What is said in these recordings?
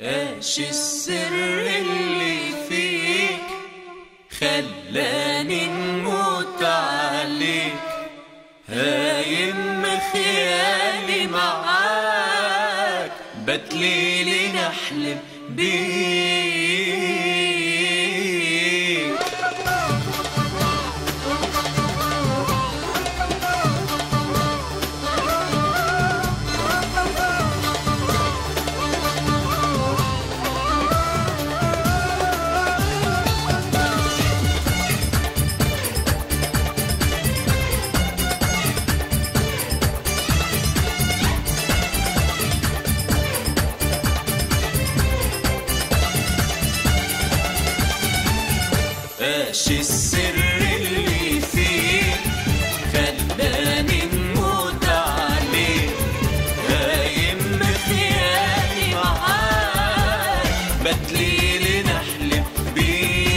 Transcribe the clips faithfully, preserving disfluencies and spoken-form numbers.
ايش السر اللي فيك خلاني نموت عليك، هايم خيالي معاك بتليلي نحلم بيك. ايش السر اللي فيك خلاني نموت عليك، هايم خيالي معاك بتليلي نحلم بيك.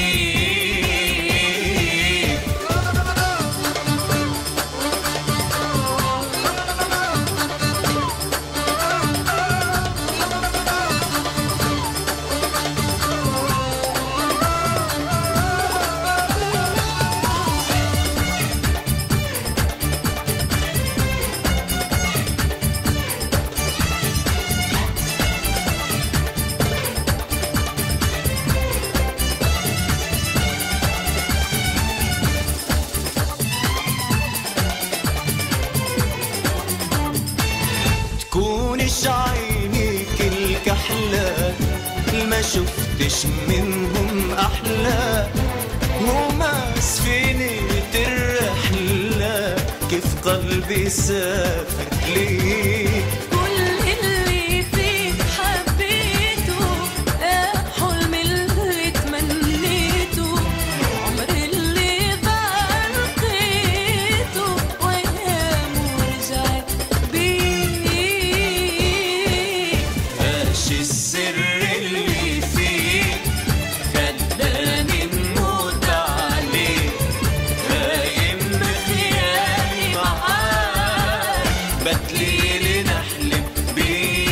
تكونش عينيك الكحلة ما شفتش منهم أحلى، هما سفينة الرحلة كيف قلبي سافر ليك. كل اللي فيك حبيته، حلم اللي تمنيته، عمر اللي ضاع لقيته، وأيام ورجعت بيك. ايش السر اللي فيك خلاني نموت عليك، هايم خيالي معاك بتليلي نحلم بيك.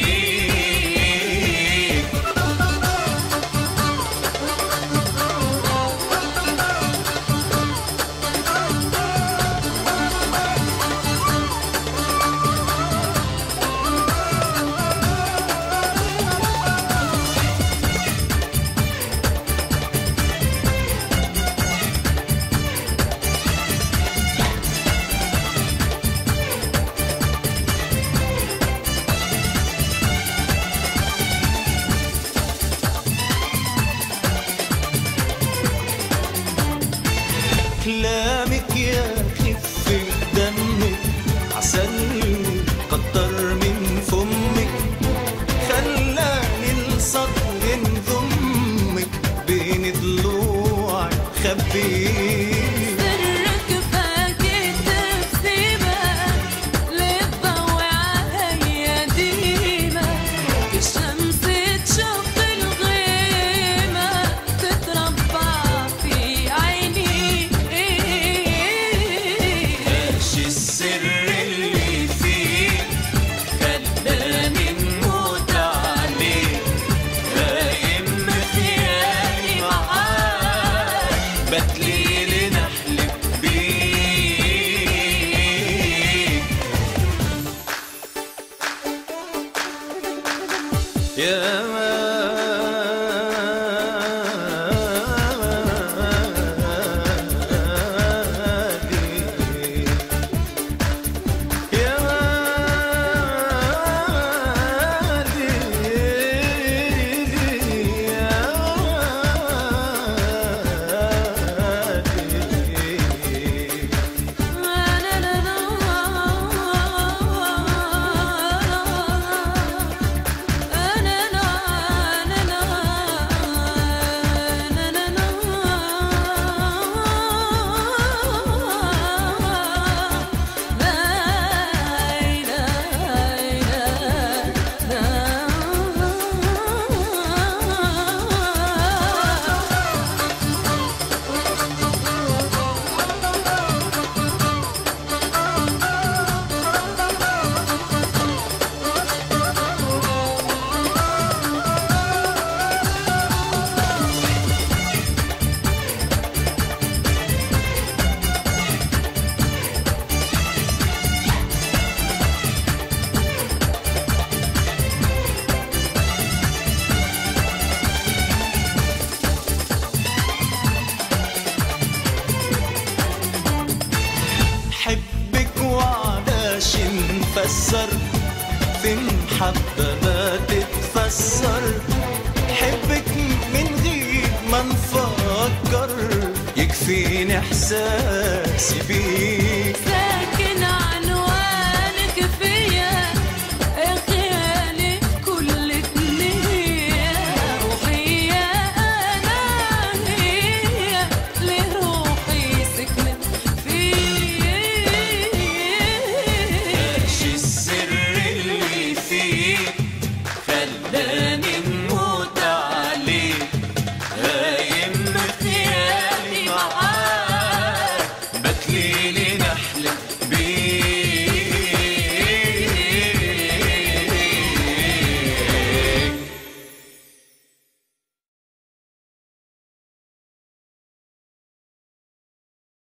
كلامك يا خفة دمك عسل كتر من فمك، خلاني الصدر انضمك بين ضلوعي خبيك. سرك فاكت بسيبك للضوء عليا ديما، كالشمس تشق الغيمة تتربع في عيني. ايش السر اللي فيك خلاني نموت عليك، هايم خيالي معاك بتليلي تتكسر، في محبة ما تتفسر، حبك من غير ما نفكر، يكفيني احساسي بيك